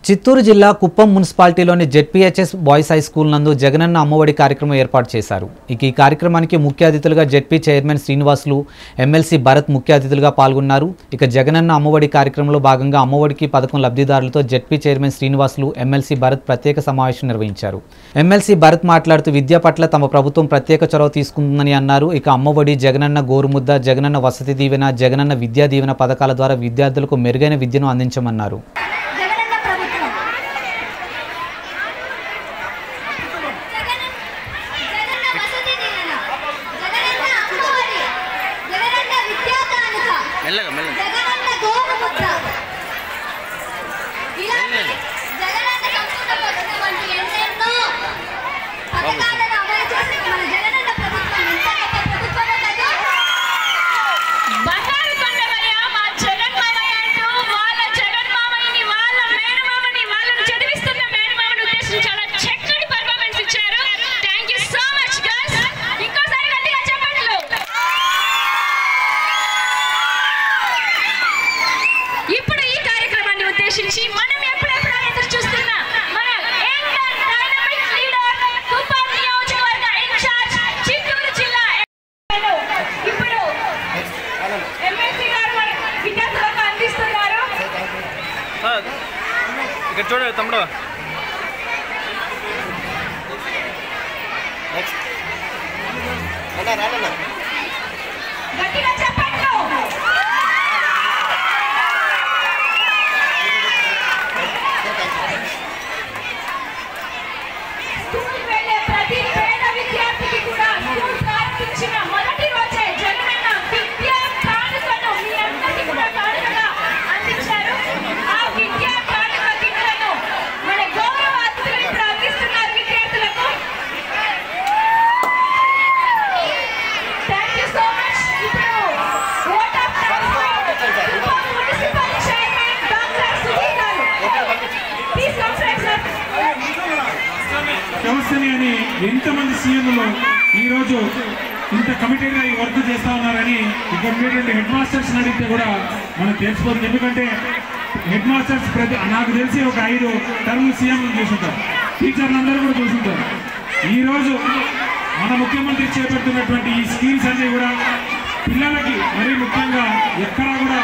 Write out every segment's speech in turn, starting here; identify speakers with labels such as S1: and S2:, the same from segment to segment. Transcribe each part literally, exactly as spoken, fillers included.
S1: చిత్తూరు జిల్లా కుప్పం మున్సిపాలిటీలోని ZPHS boys high school నందు జగనన్న అమ్మఒడి కార్యక్రమం ఏర్పాటు చేశారు. ఇక ఈ కార్యక్రమానికి ముఖ్య అతిథులుగా ZP chairman Srinivasulu, MLC Bharat ముఖ్య అతిథులుగా పాల్గొన్నారు. ఇక జగనన్న అమ్మఒడి కార్యక్రమంలో భాగంగా అమ్మఒడికి పథకం లబ్ధిదారులతో ZP chairman Srinivasulu, MLC Bharat ప్రత్యేక సమావేశం నిర్వహించారు. ఎమ్మెల్సీ భరత్ మాట్లాడుతూ విద్య పట్ల తమ ప్రభుత్వం ప్రత్యేక చొరవ తీసుకుందని అన్నారు. ఇక అమ్మఒడి, జగనన్న గోరుముద్ద, జగనన్న వసతి దీవెన, జగనన్న విద్యా దీవెన పథకాల ద్వారా విద్యార్థులకు మెరుగైన విద్యను అందించమన్నారు.
S2: మనం ఎప్పుడెప్పుడు ఎదురు చూస్తున్న మన యంగ్ డైనమిక్ లీడర్ కుప్పం నియోజకవర్గ ఇన్ఛార్జ్ చిత్తూరు జిల్లా ఇప్పుడు ఎమ్మెల్సీ గారు విద్యార్థులకు అందిస్తున్నారు.
S3: ఇక్కడ చూడండి తమ్ముడు.
S2: గట్టిగా చెప్పండి.
S4: వ్యవస్థని అని ఎంతమంది సీఎంలు ఈరోజు ఇంత కమిటీగా ఈ వర్క్ చేస్తూ ఉన్నారని ఇక్కడ ఉండేటువంటి హెడ్ మాస్టర్స్ అడిగితే కూడా మనకు తెలిసిపోతుంది. ఎందుకంటే హెడ్ మాస్టర్స్ ప్రతి నాకు తెలిసి ఒక ఐదు టర్మ్ సీఎంలు చూసుంటారు, టీచర్లు అందరూ కూడా చూసుంటారు. ఈరోజు మన ముఖ్యమంత్రి చేపడుతున్నటువంటి ఈ స్కీమ్స్ అన్నీ కూడా పిల్లలకి మరీ ముఖ్యంగా ఎక్కడా కూడా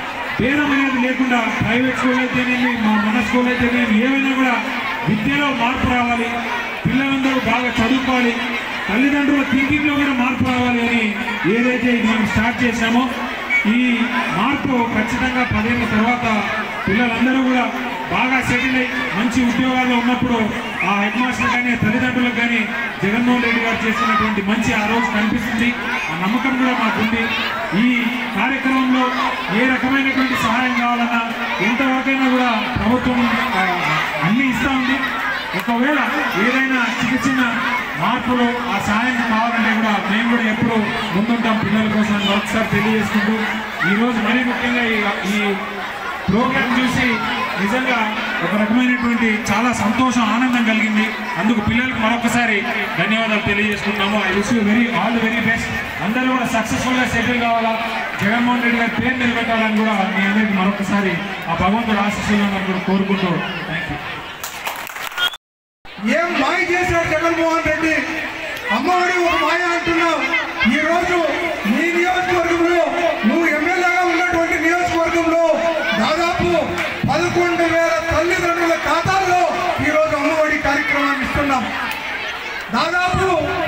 S4: భేదం అనేది లేకుండా ప్రైవేట్ స్కూల్ అయితేనేమి, మా మన స్కూల్ అయితేనేమి, ఏమైనా కూడా విద్యలో మార్పు రావాలి, పిల్లలందరూ బాగా చదువుకోవాలి, తల్లిదండ్రుల థింకింగ్లో కూడా మార్పు రావాలి అని ఏదైతే ఇది మనం స్టార్ట్ చేశామో ఈ మార్పు ఖచ్చితంగా పదేళ్ళ తర్వాత పిల్లలందరూ కూడా బాగా సెటిల్ అయ్యి మంచి ఉద్యోగాల్లో ఉన్నప్పుడు ఆ హెడ్ మాస్టర్ కానీ తల్లిదండ్రులకు కానీ జగన్మోహన్ రెడ్డి గారు చేసినటువంటి మంచి ఆ రోజు కనిపిస్తుంది. ఆ నమ్మకం కూడా మాకుంది. ఈ కార్యక్రమంలో ఏ రకమైనటువంటి సహాయం కావాలన్నా ఎంతవరకైనా కూడా ప్రభుత్వం అన్నీ ఇస్తూ ఉంది. ఒకవేళ ఏదైనా చిన్న చిన్న మార్పులు ఆ సహాయం కావాలంటే కూడా మేము కూడా ఎప్పుడు ముందుంటాం పిల్లల కోసం ఒకసారి తెలియజేసుకుంటూ ఈరోజు మరీ ముఖ్యంగా ఈ ప్రోగ్రాం చూసి నిజంగా ఒక రకమైనటువంటి చాలా సంతోషం, ఆనందం కలిగింది. అందుకు పిల్లలకు మరొకసారి ధన్యవాదాలు తెలియజేసుకుంటున్నాము. I wish you very all the very best. అందరూ కూడా సక్సెస్ఫుల్గా సెటిల్ కావాలా, జగన్మోహన్ రెడ్డి గారి పేరు నిలబెట్టాలని కూడా మీ అందరికీ మరొకసారి ఆ భగవంతుడు ఆశీస్సులను కూడా కోరుకుంటూ థ్యాంక్ యూ.
S5: ఏం మాయ చేశాడు జగన్మోహన్ రెడ్డి? అమ్మఒడి ఒక మాయ అంటున్నావు. ఈరోజు నీ నియోజకవర్గంలో నువ్వు ఎమ్మెల్యేగా ఉన్నటువంటి నియోజకవర్గంలో దాదాపు పదకొండు వేల తల్లిదండ్రుల ఖాతాల్లో ఈరోజు అమ్మఒడి కార్యక్రమాన్ని ఇస్తున్నాం. దాదాపు